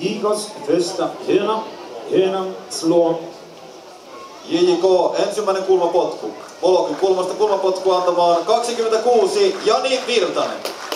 JKs första hörna. Hörnan slår. JJK ensimmäinen kulmapotku. Molokin kulmasta kulmapotkua antamaan 26 Jani Virtanen.